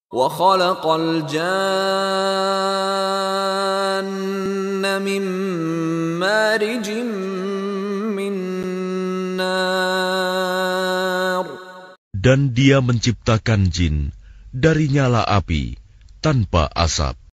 وَخَلَقَ الْجَانَّ مِن مَّارِجٍ مِّن نَّارٍ. Dan Dia menciptakan jin dari nyala api tanpa asap.